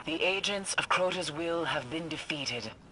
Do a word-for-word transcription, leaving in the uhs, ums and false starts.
The agents of Crota's will have been defeated.